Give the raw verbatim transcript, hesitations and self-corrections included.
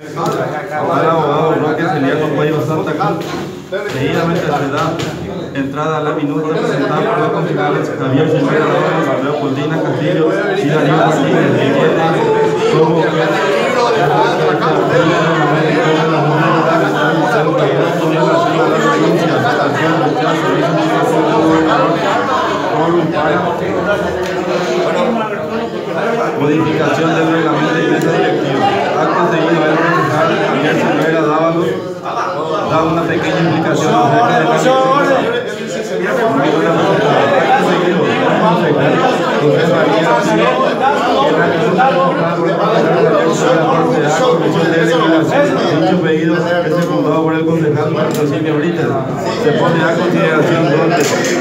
Al abogado Roque Celiaco Cuello Santa Cruz, seguidamente se da entrada a la minuta presentada por los concejales Javier Silvera López, Leopoldina Castillo y Darío Martínez, que tiene como modificación del reglamento de mesa directiva. Acto seguido, el concejal Javier Silvera Dávalos da una pequeña explicación acerca de la acto seguido, el concejal José María García, dicho pedido es secundado por el concejal Marco Silvio Brites. Se pone a consideración donde